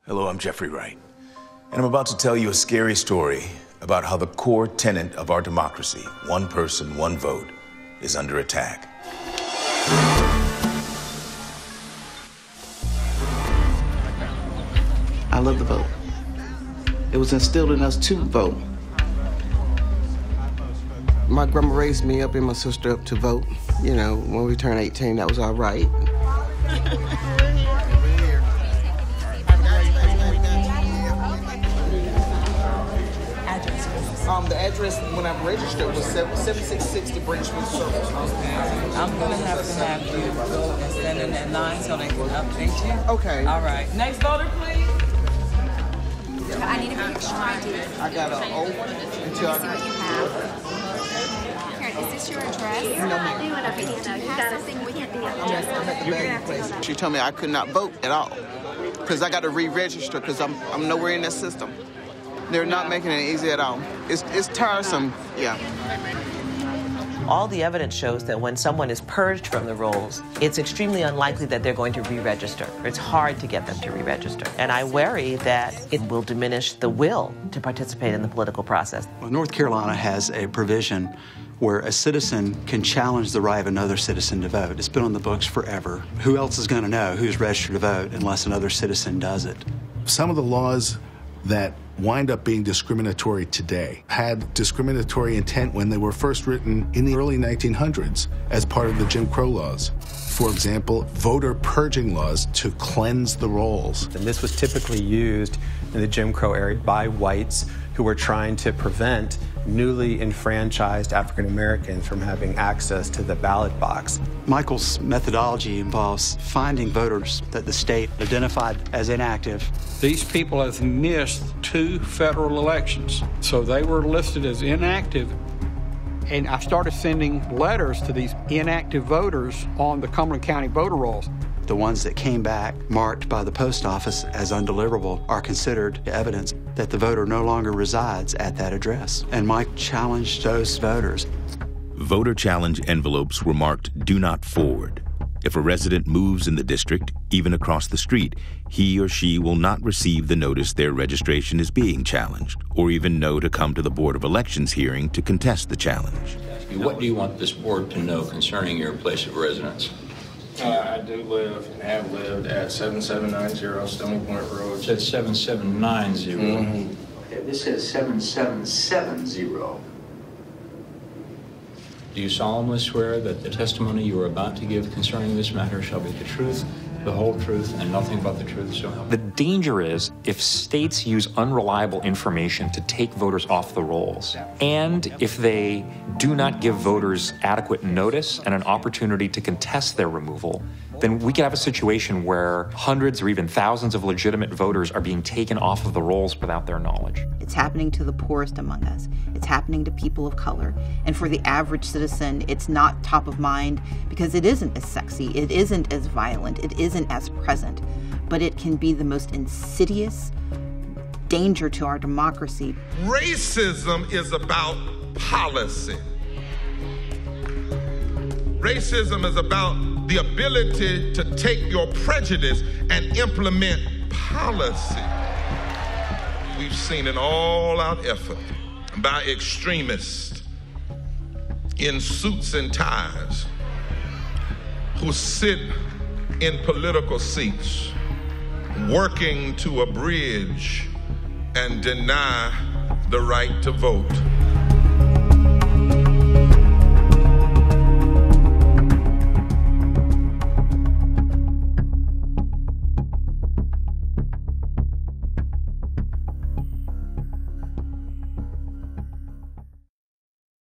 Hello, I'm Jeffrey Wright, and I'm about to tell you a scary story about how the core tenet of our democracy, one person, one vote, is under attack. I love the vote. It was instilled in us to vote. My grandma raised me up and my sister up to vote. You know, when we turned 18, that was our right. The address when I registered was 7660 Bridgewood Circle. I'm gonna have you go and stand in that line so they can update you. Okay. All right. Next voter, please. I need a picture ID. I got an O until I see what you have. Karen, is this your address? You're not doing a video. You got a thing. We can't do it. She told me I could not vote at all because I got to re-register because I'm nowhere in that system. They're not making it easy at all. It's tiresome, yeah. All the evidence shows that when someone is purged from the rolls, it's extremely unlikely that they're going to re-register. It's hard to get them to re-register. And I worry that it will diminish the will to participate in the political process. Well, North Carolina has a provision where a citizen can challenge the right of another citizen to vote. It's been on the books forever. Who else is going to know who's registered to vote unless another citizen does it? Some of the laws that wind up being discriminatory today had discriminatory intent when they were first written in the early 1900s as part of the Jim Crow laws. For example, voter purging laws to cleanse the rolls. And this was typically used in the Jim Crow era by whites who were trying to prevent newly enfranchised African Americans from having access to the ballot box. Michael's methodology involves finding voters that the state identified as inactive. These people have missed 2 federal elections, so they were listed as inactive. And I started sending letters to these inactive voters on the Cumberland County voter rolls. The ones that came back marked by the post office as undeliverable are considered evidence that the voter no longer resides at that address. And Mike challenged those voters. Voter challenge envelopes were marked "Do Not Forward." If a resident moves in the district, even across the street, he or she will not receive the notice their registration is being challenged, or even know to come to the Board of Elections hearing to contest the challenge. What do you want this board to know concerning your place of residence? I do live and have lived at 7790 Stony Point Road. It says 7790. Mm-hmm. Okay, this says 7770. Do you solemnly swear that the testimony you are about to give concerning this matter shall be the truth, the whole truth, and nothing but the truth, so help you? The danger is if states use unreliable information to take voters off the rolls, and if they do not give voters adequate notice and an opportunity to contest their removal, then we could have a situation where hundreds or even thousands of legitimate voters are being taken off of the rolls without their knowledge. It's happening to the poorest among us. It's happening to people of color. And for the average citizen, it's not top of mind because it isn't as sexy, it isn't as violent, it isn't as present, but it can be the most insidious danger to our democracy. Racism is about policy. Racism is about the ability to take your prejudice and implement policy. We've seen an all-out effort by extremists in suits and ties who sit in political seats working to abridge and deny the right to vote.